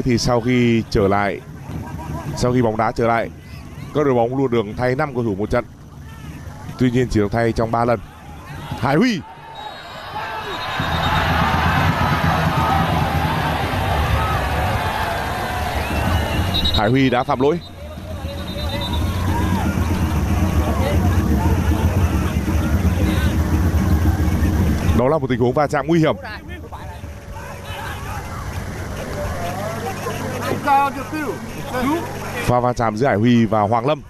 thì sau khi bóng đá trở lại, các đội bóng luôn được thay 5 cầu thủ một trận. Tuy nhiên chỉ được thay trong 3 lần. Hải Huy đã phạm lỗi. Đó là một tình huống va chạm nguy hiểm. Pha va chạm giữa Hải Huy và Hoàng Lâm.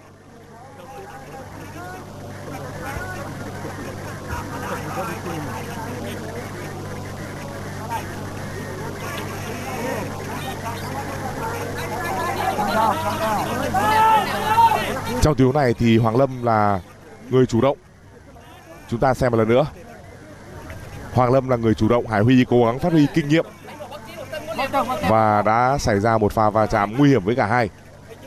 Trong tình huống này thì Hoàng Lâm là người chủ động. Chúng ta xem một lần nữa. Hoàng Lâm là người chủ động, Hải Huy cố gắng phát huy kinh nghiệm và đã xảy ra một pha va chạm nguy hiểm với cả hai.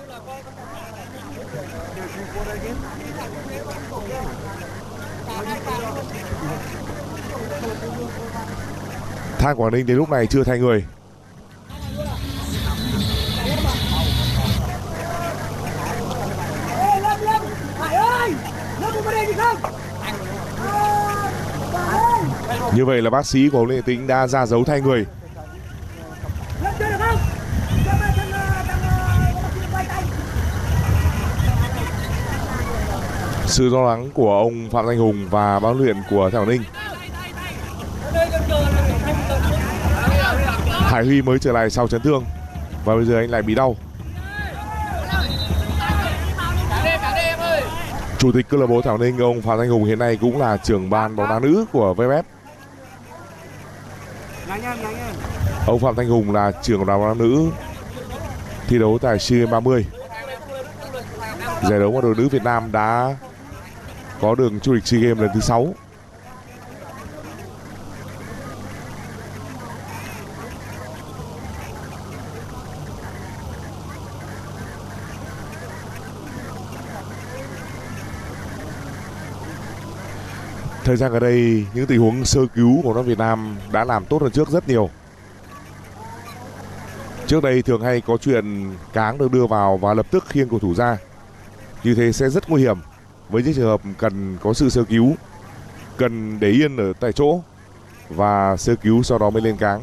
Than Quảng Ninh đến lúc này chưa thay người. Như vậy là bác sĩ của huấn luyện Tĩnh đã ra dấu thay người. Sự lo lắng của ông Phạm Danh Hùng và ban luyện của Quảng Ninh. Hải Huy mới trở lại sau chấn thương và bây giờ anh lại bị đau. Chủ tịch câu lạc bộ Quảng Ninh ông Phạm Danh Hùng hiện nay cũng là trưởng ban bóng đá nữ của VFF. Ông Phạm Thanh Hùng là trưởng đoàn bóng đá nữ thi đấu tại SEA Games 30. Giải đấu mà đội nữ Việt Nam đã có đường chủ tịch SEA Games lần thứ 6. Thời gian gần đây, những tình huống sơ cứu của đội Việt Nam đã làm tốt hơn trước rất nhiều. Trước đây thường hay có chuyện cáng được đưa vào và lập tức khiêng cầu thủ ra. Như thế sẽ rất nguy hiểm. Với những trường hợp cần có sự sơ cứu, cần để yên ở tại chỗ và sơ cứu sau đó mới lên cáng.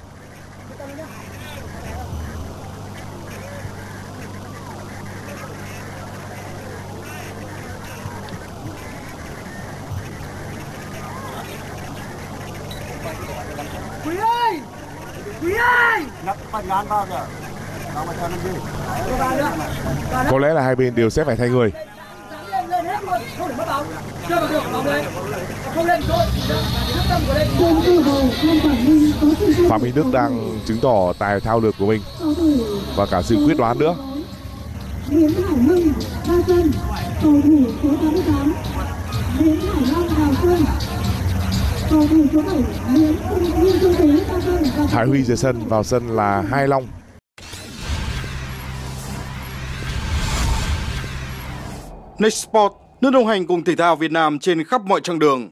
Có lẽ là hai bên đều sẽ phải thay người. Phạm Minh Đức đang chứng tỏ tài thao lược của mình và cả sự quyết đoán nữa. Hải Huy rời sân, vào sân là Hai Long. Next Sport, nước đồng hành cùng thể thao Việt Nam trên khắp mọi chặng đường.